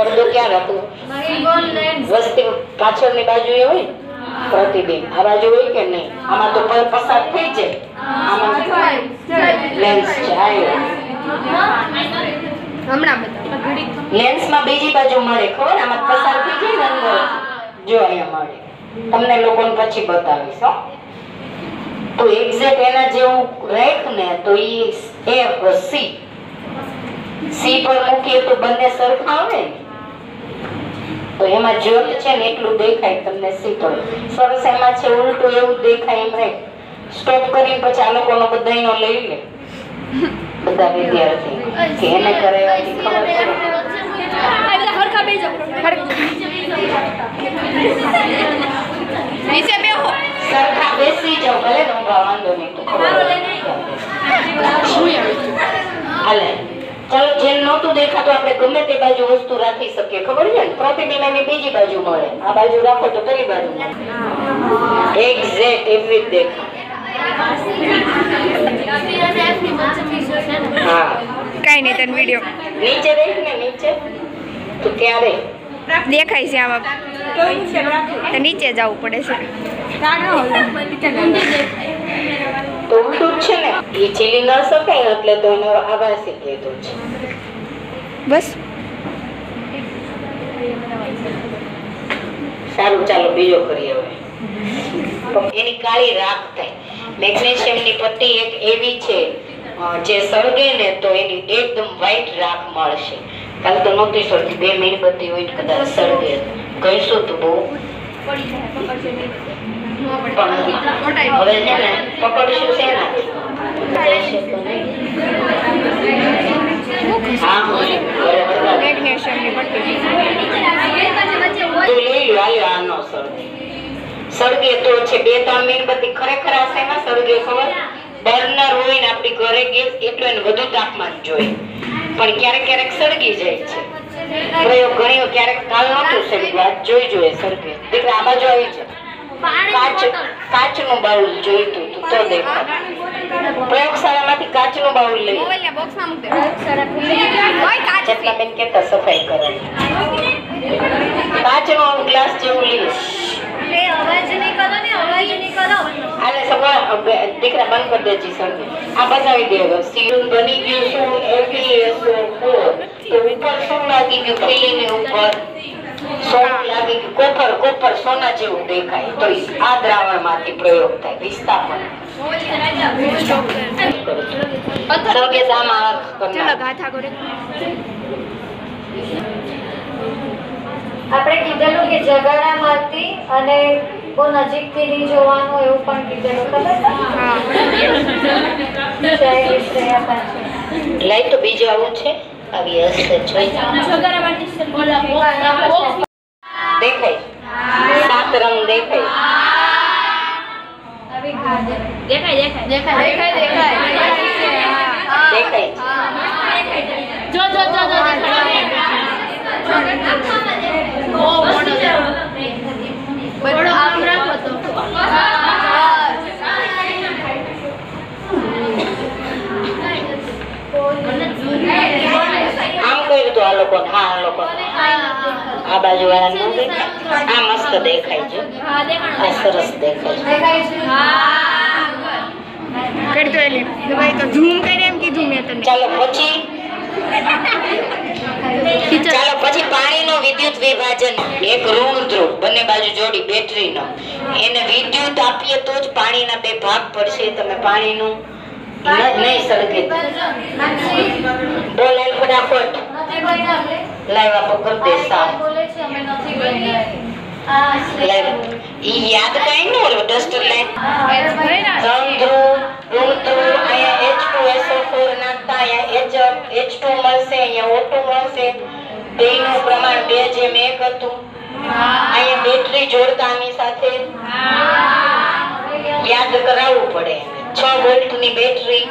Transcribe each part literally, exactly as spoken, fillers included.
પડદો ક્યાં રાખવો? વસ્તી પાછળની બાજુ એ હોય પ્રતિબિંબ, આ બાજુ હોય કે નહીં? આમાં તો પસાર થઈ જાય, આમાં લેન્સ છે. લેન્સ માં બીજી બાજુ મળે, ખબર? આમાં પસાર થઈ જાય ને અંદર, જો અહીંયા મળે. તમને લોકોને પછી બતાવીશ. તો એક્ઝેક્ટ એના જેવું રાખ ને તો ઈ એ સી સી પર મૂકીએ તો બંને સરખા આવે ને, તો એમાં જ્યોત છે ને એટલું દેખાય તમને સી પર. સરસ એમાં છે ઉલટું એવું દેખાય એમ રાખ. સ્ટોપ કરીને પછી આ લોકોનો બધાયનો લઈ લે, બધા વિદ્યાર્થી કે એને કરાવવાથી ખબર નીચે બેહો, સરખા બેસી જાવ, ભલે ને ઊંઘા વાંધો નહીં તો ખબર હાલે. ચાલો, જેમ નહોતું દેખાતું આપણે ગમે તે બાજુ વસ્તુ રાખી શકીએ, ખબર છે ને? પ્રતિબિંબ એની બીજી બાજુ મળે, આ બાજુ રાખો તો પેલી બાજુ મળે. એક્ઝેક્ટ એવી જ દેખાય. હા, કઈ નહીં, તને વિડિયો નીચે દેખ ને, નીચે તો ત્યારે દેખાય છે. આમાં તો નીચે જવું પડે છે. તો ઉલટું જ છે ને, એ ચીલી ન શકાય એટલે તો એનો આભાસી લીધો છે. બસ સારું, ચાલો બીજો કરીએ હવે. એની કાળી રાખ થાય. મેગ્નેશિયમની પટ્ટી એક એવી છે જે સળગે ને તો એની એકદમ વ્હાઈટ રાખ મળશે. કાલે તો નહોતી સળગી, બે મીણબત્તી હોય કદાચ સળગે, કહીશું તો બહુ પણ હવે છે ને પકડશું છે ને. મેગ્નેશિયમની પટ્ટી આનો સળગે સળગે તો છે બે ત્રણ મીણબત્તી ખરેખર આ શેમાં સળગે ખબર? બર્નર હોય ને આપણી ઘરે ગેસ એટલું એને વધુ તાપમાન જોઈએ, પણ ક્યારેક ક્યારેક સળગી જાય છે. પ્રયોગ ઘણી ક્યારેક કાલ નહોતું સળગ્યું, આજ જોઈ જોઈએ સળગે. દીકરા આ બાજુ આવી છે, કાચ કાચનું બાઉલ જોઈતું તું તો દેખાય. પ્રયોગશાળામાંથી કાચનું બાઉલ લઈ મોબાઈલના બોક્સમાં મૂક દે. જેટલા બેન કેતા સફાઈ કરવાની, કાચનો ગ્લાસ જેવું લઈશ. આલે સગા દીકરા બંધ કરી દેજી સળગે. આ બતાવી દે. સીલ બની ગયું શું એવી તો ઉપર શું લાગી ગયું? ખીલીની ઉપર સોનું લાગી ગયું, કોપર કોપર સોના જેવું દેખાય. તો આ દ્રાવણ માંથી પ્રયોગ થાય વિસ્થાપન. સળગે આમાં ચલો ગાથા કરે. આપણે કીધેલું કે જગાડામાંથી અને બહુ નજીકથી નહીં જોવાનું એવું પણ કીધેલું, ખબર છે? લાઈ તો બીજું આવું છે, આવી હશે દેખાય, સાત રંગ દેખાય. દેખાય દેખાય દેખાય દેખાય દેખાય જો જો જો જો ઓ મોડો બડો આમ રાખો તો આમ કર્યું તો આ લોકો હા આ લોકો આ બાજુ વાળા ન દેખાય. આ મસ્ત દેખાય છે, આ સરસ દેખાય છે. કરતો એટલે ભાઈ તો ઝૂમ કરે એમ કીધું મેં તને. ચાલો પછી ચાલો પછી પાણીનો વિદ્યુત વિભાજન. એક ઋણ ધ્રુવ બંને બાજુ જોડી બેટરીનો, એને વિદ્યુત આપીએ તો જ પાણીના બે ભાગ પડશે. તમે પાણીનું નહીં સળગે બોલે ફટાફટ લાવ્યા પકડ દે સાફ ઈ યાદ કઈ ન ઓલો ડસ્ટર લાઈન ઋણ ધ્રુવ ઋણ ધ્રુવ અહીંયા H two S O four નાખતા અહીંયા એચ ટુ મળશે, અહીંયા ઓ ટુ મળશે. બેયનું પ્રમાણ બે જેમ એક હતું. અહીંયા બેટરી જોડતા આની સાથે યાદ કરાવવું પડે. છ વોલ્ટ ની બેટરી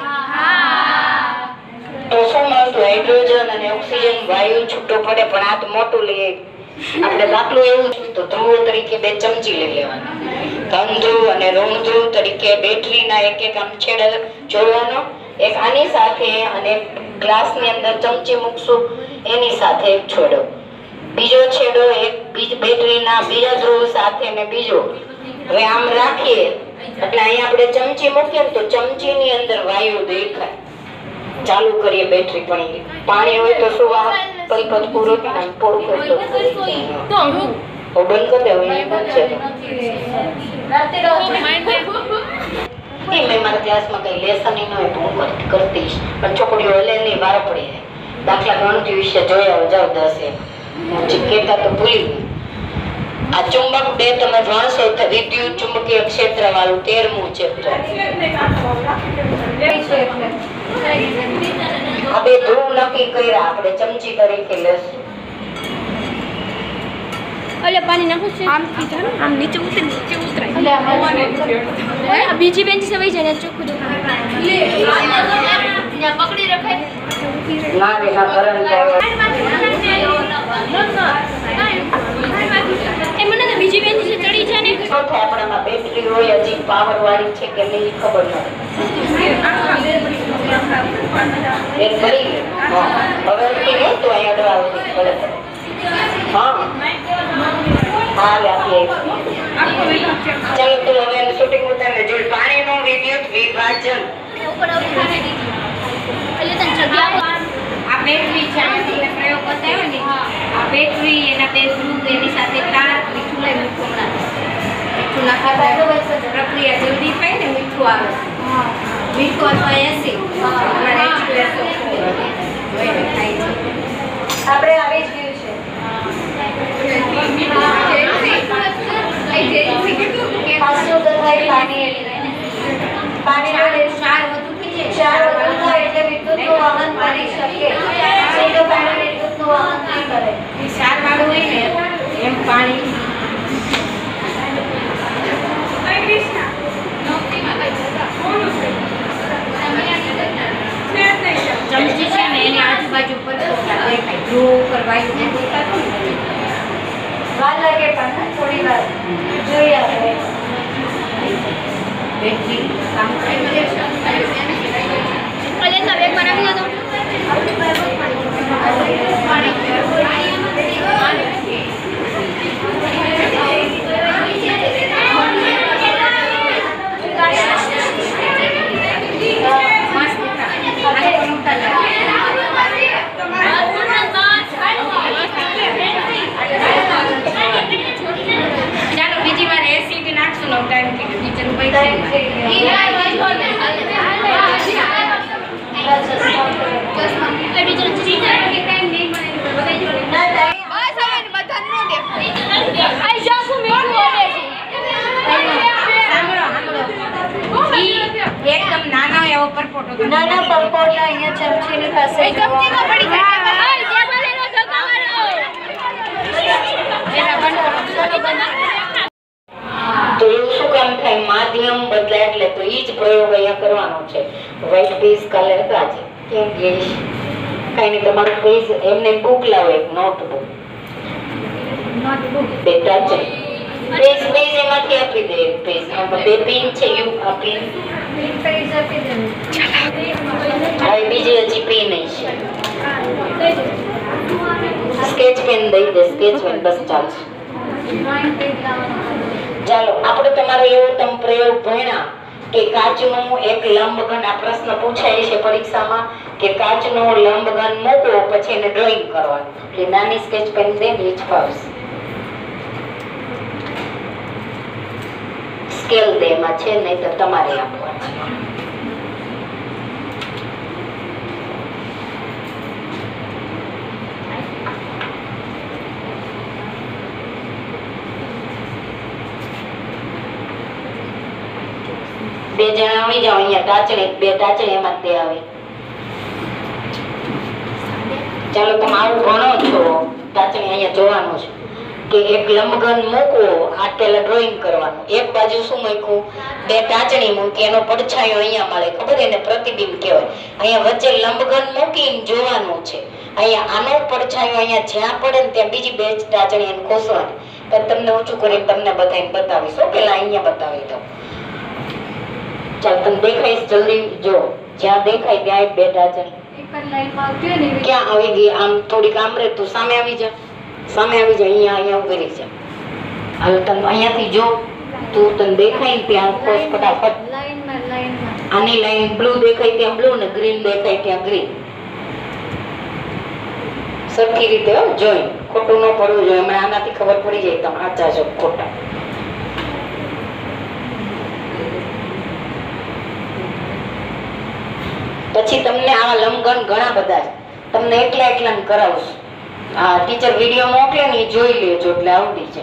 તો શું મળતું? હાઇડ્રોજન અને ઓક્સિજન વાયુ છૂટો પડે. પણ આ તો મોટું લઈએ આપણે દાખલું એવું તો ધ્રુવો તરીકે બે ચમચી લઈ લેવાના. ધન ધ્રુવ અને ઋણ ધ્રુવ તરીકે બેટરીના એક એક આમ છેડે જોડવાનો, એક આની સાથે અને ગ્લાસની અંદર ચમચી મૂકશું એની સાથે એક છોડો. બેટરીના બીજા ધ્રુવ સાથે ને બીજો. હવે આમ રાખીએ એટલે અહીંયા આપણે ચમચી મૂકીએ ને તો ચમચીની અંદર વાયુ દેખાય. ચાલુ કરીએ બેટરી, પણ પાણી હોય તો શું વાહક પલપત પૂરો થાય ને પૂરું હોય તો તો બંધ કરી દેવું. મેં મારા ક્લાસમાં કઈ લેસન ન હોય તો હું કરતી, પણ છોકરીઓ હલે નહીં, વાર પડી જાય. દાખલા ગણતરી વિશે જોયા જાવ દસ એમ કહેતા તો ભૂલી ગઈ. આ ચુંબક બે તમે ભણશો તો વિદ્યુત ચુંબકીય ક્ષેત્ર વાળું તેરમું ચેપ્ટર. આ બે ધ્રુવ નક્કી કર્યા આપણે ચમચી તરીકે લેશું. ઓલે પાણી નાખું છે આમ કીધું આમ નીચે ઉતરે નીચે ઉતરાય આ બીજી બેન્ચ સે વઈ જાય ચોખ્ખું દેખાય લે ત્યાં પકડી રખાય ના રે ના કરંટ આવે એ મને તો બીજી બેન્ચ સે ચડી છે ને શું થાય આપણામાં બેટરી હોય હજી પાવર વાળી છે કે નહીં ખબર નથી. એક ભરી હવે કે તો અહીંયા અડવા પડે. હા હા આપીએ. ચાલો તો હવે શૂટિંગ ઉતારે જો પાણીનું વિદ્યુત વિભાજન. આ બેટરી છે આને પ્રયોગ બતાવ્યો ને આ બેટરી એના બે ધ્રુવ એની સાથે તાર મીઠું લઈ મીઠું મીઠું નાખવા પ્રક્રિયા જલ્દી થાય ને મીઠું આવે મીઠું અથવા એસી આપણે આવી જ ગયું છે. પાછું તો થાય પાણી પાણીનો ક્ષાર વધુ થઈ જાય ક્ષાર વધુ થાય એટલે વિદ્યુતનું વહન કરી શકે. શુદ્ધ પાણી વિદ્યુતનું વહન નહીં કરે. ક્ષાર વાળું હોય ને એમ પાણી ચમચી છે ને એની આજુબાજુ પર દેખાય ધ્રુવ ઉપર વાયુ દેખાતું ને વાર લાગે પણ થોડી વાર જોઈએ આપણે. બેટરી કામ કરે ઓલે તો એક બનાવી દો ચાલો બીજી વાર એસી બી નાખશું નો ટાઈમ થઈ ગયો નીચેનું ટાઈમ થઈ એકદમ નાનો એવો પરપોટો નાના પરપોટા અહીંયા ચમચીની પાસે ચમચીમાં પડી જાય તો એવું શું કામ થાય માધ્યમ બદલાય એટલે તો ઈ જ પ્રયોગ અહીંયા કરવાનો છે. વ્હાઈટ પીસ કલર કાજે કેમ ગેશ કઈ નહીં તમારું પેજ એમને બુક લાવો એક નોટબુક બેટા છે પેજ પેજ એમાંથી આપી દે એક પેજ બે પિન છે યુ આપી પેજ આપી દેવું. હવે બીજી હજી પેન છે સ્કેચ પેન દઈ દે સ્કેચ પેન બસ ચાલશે. ચાલો આપણે તમારો એવો તમે પ્રયોગ ભણ્યા કે કાચનું એક લંબઘન આ પ્રશ્ન પૂછાય છે પરીક્ષામાં કે કાચનો લંબઘન મૂકો પછી એને ડ્રોઈંગ કરવાનું. એટલે નાની સ્કેચ પેન દે ને જ ફાવશે. સ્કેલ દે એમાં છે નહીં તો તમારે આપવાનું. બે જણા આવી જાઓ અહીંયા ટાચણી બે ટાચણી એમાં તે આવે. ચાલો તમે આવું ભણો છો ટાચણી અહીંયા જોવાનું છે કે એક લંબઘન મૂકવો આ પેલા ડ્રોઈંગ કરવાનું. એક બાજુ શું મૂક્યું બે ટાચણી મૂકી એનો પડછાયો અહીંયા મળે ખબર એને પ્રતિબિંબ કહેવાય. અહીંયા વચ્ચે લંબઘન મૂકીને જોવાનું છે. અહીંયા આનો પડછાયો અહીંયા જ્યાં પડે ને ત્યાં બીજી બે ટાચણી એને ખોસવાની. પણ તમને ઊંચું કરીને તમને બધાને બતાવીશું પેલા અહીંયા બતાવી દઉં. ચાલ તમે દેખાય જલ્દી જો જ્યાં દેખાય ત્યાં એક બે ટાચણી એક જ લાઈનમાં આવતી હોય ને ક્યાં આવી ગઈ આમ થોડીક આમ રે તું સામે આવી જા સામે આવી જાય, અહીંયા અહીંયા ઉભી રહી છે. હવે તને અહીંયાથી જો તું તને દેખાય ને ત્યાં કોઈ ફટાફટ લાઈનમાં લાઈનમાં આની લાઈન બ્લુ દેખાય ત્યાં બ્લુ ને ગ્રીન દેખાય ત્યાં ગ્રીન. સરખી રીતે જોઈ, ખોટું ન પડવું જોઈએ. હમણાં આનાથી ખબર પડી જાય તમે સાચા છો ખોટા. પછી તમને આવા લંબઘન ઘણા બધા છે, તમને એકલા એકલા કરાવશું. આ ટીચર વિડીયો મોકલે ને એ જોઈ લેજો એટલે આવડી છે.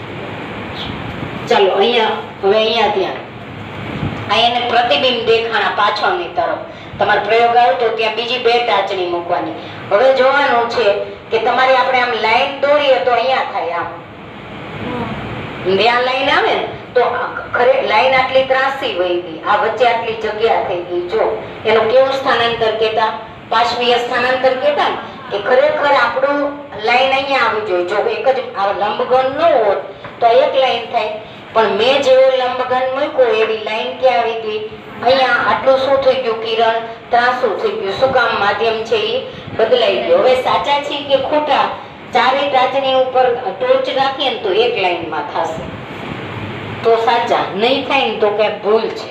ચાલો અહીંયા હવે અહીંયા ત્યાં અહીંયા પ્રતિબિંબ દેખાણા પાછળની તરફ. તમારો પ્રયોગ આવતો ત્યાં બીજી બે ટાચણી મૂકવાની. હવે જોવાનું છે કે તમારે આપણે આમ લાઈન દોરીએ તો અહીંયા થાય આમ. ત્યાં લાઈન આવે ને તો ખરે લાઈન આટલી ત્રાસી વહી ગઈ, આ વચ્ચે આટલી જગ્યા થઈ ગઈ. જો એનું કેવું સ્થાનાંતર કેતા, પાર્શ્વીય સ્થાનાંતર કેતા કે ખરેખર આપણું લાઈન અહીંયા આવી જોઈએ. જો એક જ આ લંબઘન ન હોત તો એક લાઈન થાય, પણ મેં જેવો લંબઘન મૂક્યો એવી લાઈન ક્યાં આવી ગઈ? અહીંયા. આટલું શું થઈ ગયું કિરણ? ત્રાસું થઈ ગયું. શું કામ? માધ્યમ છે એ બદલાઈ ગયું. હવે સાચા છે કે ખોટા? ચારે ટાચણી ઉપર ટોર્ચ રાખીએ ને તો એક લાઈનમાં થશે તો સાચા, નહીં થાય ને તો કઈ ભૂલ છે.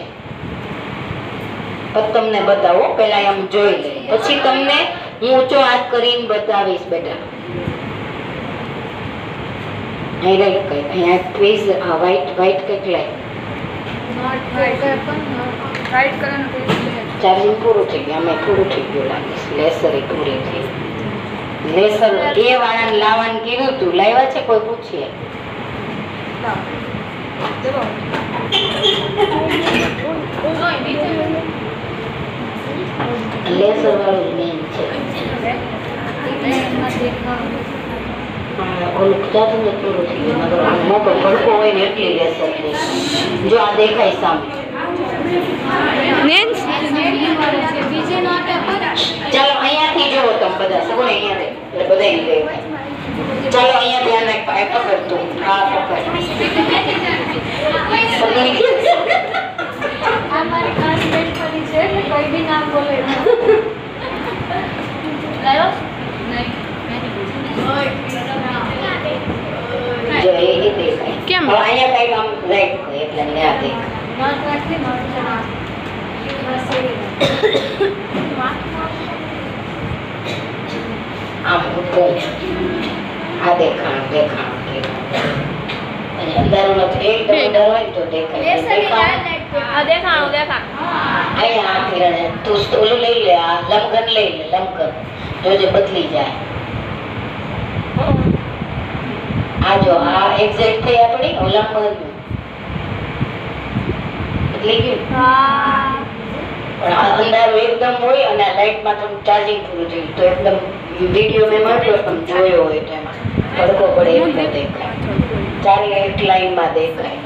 તમને બતાવો, પેલા એમ જોઈ લે, પછી તમને હું ઊંચો હાથ કરીને બતાવીશ બેટા. અહીંયા ક્વિઝ વ્હાઈટ વ્હાઈટ કેટલાય ચાર્જિંગ પૂરું થઈ ગયું. અમે પૂરું થઈ ગયું લાગે છે. લેસર એ પૂરી થઈ. લેસર એ વાળાને લાવવાનું કીધું તું, લાવ્યા છે? કોઈ પૂછીએ? લેસર વાળું મેન છે. ઓલું ચાર્જિંગ પૂરું થઈ ગયું. મગર મોટો ભડકો હોય ને એટલી લેસર થઈ. જો આ દેખાય સામે. ચાલો અહીંયાથી જુઓ તમે બધા સગુણ અહીંયા એટલે બધા દેખાય. ચાલો અહીંયા ધ્યાન રાખ. આ પકડ તું, આ પકડ. અમારી ખાસ બેન પડી છે એટલે કોઈ બી નામ બોલે લાયો નહીં જો એ દેખાય. કેમ? હવે અહીંયા કઈ આમ રાઈટ હોય એટલે ન્યા દેખાય. નોટ રાખી નોટ ચલા આમ ઉપર આ દેખાણ દેખાણ અને અંધારું નથી. એકદમ અંધારું હોય તો દેખાય. દેખાણું દેખાણ અહીંયા આ કિરણે તું ઓલું લઈ લે, આ લંબઘન લઈ લે. લંબઘન જોજે બદલી જાય. આ જો આ એક્ઝેક્ટ થઈ આપણી લંબઘન બદલી ગયું. પણ આ અંધારું એકદમ હોય અને આ લાઈટમાં થોડું ચાર્જિંગ પૂરું થયું તો એકદમ વિડીયો મેં મોકલ્યો તમે જોયો હોય તો એમાં તડકો પડે એટલો દેખાય. ચારે એક લાઈનમાં દેખાય.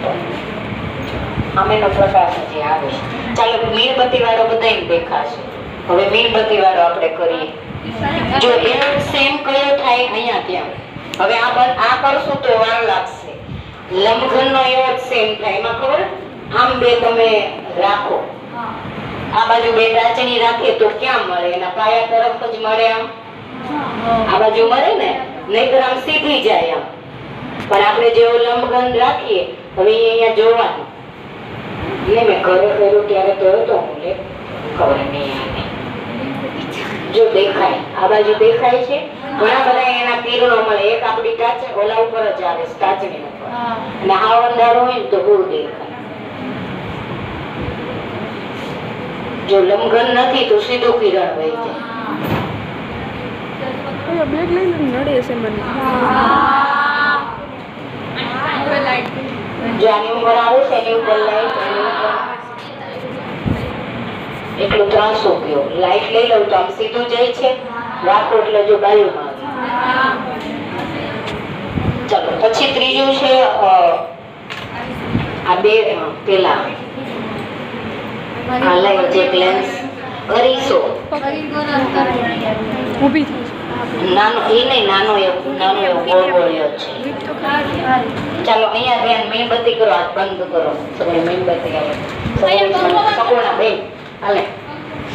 આમેનો પ્રકાશ હજી આવે છે. ચાલો મીણબત્તી વાળો બધાય દેખાશે. હવે મીણબત્તી વાળો આપણે કરીએ. જો એનો સેમ કયો થાય અહીંયા ત્યાં. હવે આ આ કરશું તો વાર લાગશે. લંબઘનનો એવો જ સેમ થાય. એમાં ખબર આમ બે તમે રાખો, આ બાજુ બે ટાચણી રાખીએ તો ક્યાં મળે? એના પાયા તરફ જ મળે. આમ આ બાજુ મળે ને, નહીતર આમ સીધી જાય આમ. પણ આપણે જેવો લંબઘન રાખીએ, હવે અહીંયા જોવાનું. એટલે મેં ઘરે કર્યું ત્યારે તો હતો હું લે ખબર નહીં આવે. જો દેખાય, આ બાજુ દેખાય છે. ઘણા બધા એના કિરણો મળે. એક આપણી ટાચણી ઓલા ઉપર જ આવે, ટાચણી ઉપર. અને હાવ અંધારું હોય ને તો બહુ દેખાય. જો લંબઘન નથી તો સીધું કિરણ વહી જાય. બ્લેક લાઈન નડે છે મને. જો આની ઉપર આવે છે એની ઉપર લાઈટ, એટલું ત્રાસો ગયો. લાઈટ લઈ લઉં તો આમ સીધું જાય છે. રાખો એટલે જો બાજુમાં આવે. ચાલો પછી ત્રીજું છે આ બે પેલા આ લાઈટ જે લેન્સ અરીસો ઊભી નાનો એ નહીં, નાનો એવો નાનો એવો ગોળ ગોળિયો છે. ચાલો અહીંયા ધ્યાન. મીણબત્તી કરો, હાથ બંધ કરો. સગળી મીણબત્તી આવે. સગુણા બેન હાલે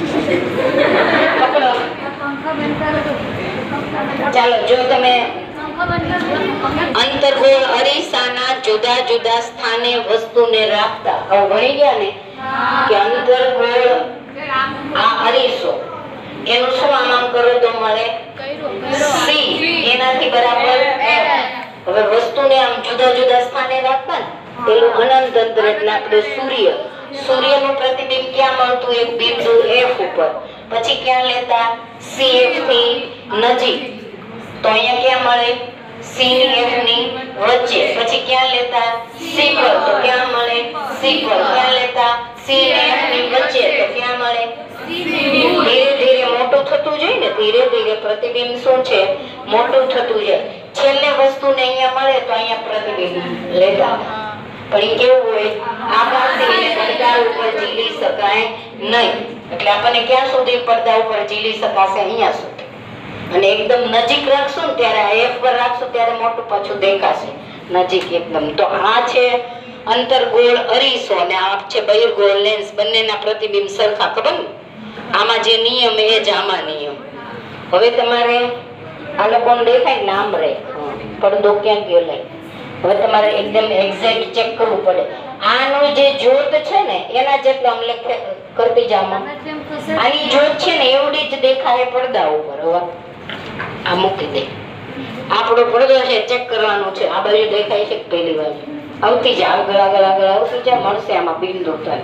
પકડો. ચાલો જો તમે અંતર્ગોળ અરીસાના જુદા જુદા સ્થાને વસ્તુને રાખતા. હવે ભણી ગયા ને કે અંતર્ગોળ આ અરીસો એનું શું આમ આમ કરો તો મળે સી, એનાથી બરાબર એફ. હવે વસ્તુને આમ જુદા જુદા સ્થાને રાખતા ને પેલું અનંત અંતર એટલે આપણે સૂર્ય સૂર્યનું પ્રતિબિંબ ક્યાં મળતું? એક બિંદુ એફ ઉપર. પછી ક્યાં લેતા? સી એફ ની નજીક. તો અહીંયા ક્યાં મળે? સી ની એફ ની વચ્ચે. પછી ક્યાં લેતા? સી પર. તો ક્યાં મળે? સી પર. ક્યાં લેતા? સી ને એફ ની વચ્ચે. તો ક્યાં મળે? ધીરે ધીરે મોટું થતું જાય ને, ધીરે ધીરે પ્રતિબિંબ શું છે? મોટું થતું જાય. છેલ્લે વસ્તુને અહીંયા મળે તો અહીંયા પ્રતિબિંબ લેતા. પણ એ કેવું હોય? આભાસી પડદા ઉપર ઝીલી શકાય નહીં. એટલે આપણને ક્યાં સુધી પડદા ઉપર ઝીલી શકાશે? અહીંયા સુધી. અને એકદમ નજીક રાખશું ને ત્યારે આ એફ પર રાખશું ત્યારે મોટું પાછું દેખાશે નજીક એકદમ. તો આ છે અંતર્ગોળ અરીસો અને આ છે બહિર્ગોળ લેન્સ. બંનેના પ્રતિબિંબ સરખા. ખબર ને? આમાં જે નિયમ એ જ આમાં નિયમ. હવે તમારે આ લોકોને દેખાય ને આમ રે પડદો ક્યાં ગયો લે. હવે તમારે એકદમ એક્ઝેક્ટ ચેક કરવું પડે. આનો જે જ્યોત છે ને એના જેટલો આમ લેખ કરતી જામાં આની જ્યોત છે ને એવડી જ દેખાય પડદા ઉપર. હવે આ મૂકી દે. આપણો પડદો છે ચેક કરવાનો છે. આ બાજુ દેખાય છે પેલી બાજુ આવતી જાય આગળ આગળ આગળ આવતી જાય મળશે આમાં બિંદુ થાય.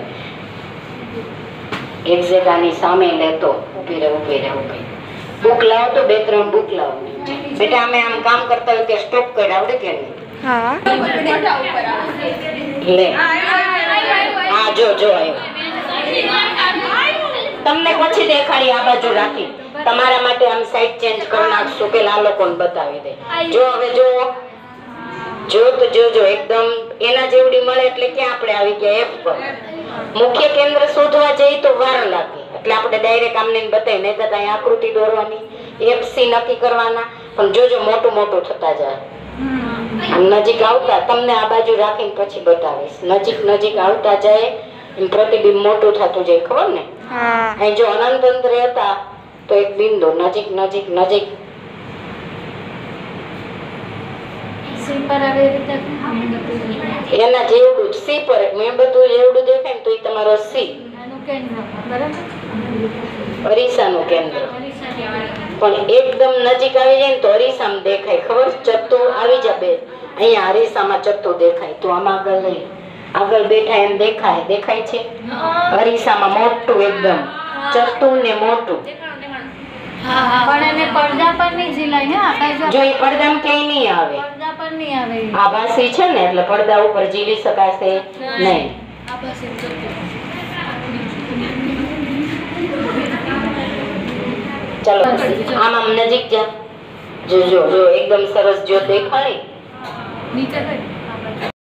એક્ઝેક્ટ આની સામે લેતો ઉભી રહે ઉભી રહે ઉભી. બુક લાવો તો બે ત્રણ બુક લાવો. બેટા અમે આમ કામ કરતા હોય ત્યાં સ્ટોપ કરી આવડે કે નહીં? હા લે હા જો જો આવ્યો. તમને પછી દેખાડી આ બાજુ રાખી. તમારા માટે આમ સાઈડ ચેન્જ કરી નાખશું. પેલા આ લોકોને બતાવી દે. જો હવે જો જો તો જોજો એકદમ એના જેવડી મળે એટલે ક્યાં આપણે આવી ગયા? એફ પર. મુખ્ય કેન્દ્ર શોધવા જઈએ તો વાર લાગે એટલે આપણે ડાયરેક્ટ આમને બતાવી. નહીં તો અહીં આકૃતિ દોરવાની, એફ સી નક્કી કરવાના. પણ જોજો મોટું મોટું થતા જાય. નજીક આવતા તમને આ બાજુ રાખીને પછી બતાવીશ. નજીક નજીક આવતા જાય એમ પ્રતિબિંબ મોટું થતું જાય. ખબર ને? અહીં જો અનંત અંતરે હતા તો એક બિંદુ નજીક નજીક નજીક એના જેવડું જ સી પર મેં બધું જેવડું દેખાય ને તો એ તમારો સી અરીસાનું કેન્દ્ર. પણ એકદમ નજીક આવી જાય ને તો અરીસામાં દેખાય. ખબર? ચત્તુ આવી જાય બે અહીંયા અરીસામાં ચત્તુ દેખાય. તો આમાં આગળ લઈ આગળ બેઠા એમ દેખાય. દેખાય છે અરીસામાં મોટું એકદમ ચત્તુ ને મોટું. પણ એને પડદા પર નહીં ઝીલાય. હા જો એ પડદામાં ક્યાંય નહીં આવે. પડદા પર નહીં આવે. આભાસી છે ને એટલે પડદા ઉપર ઝીલી શકાશે નહીં. ચાલો આમ આમ નજીક જા. જો જો જો એકદમ સરસ જો દેખાય. નીચે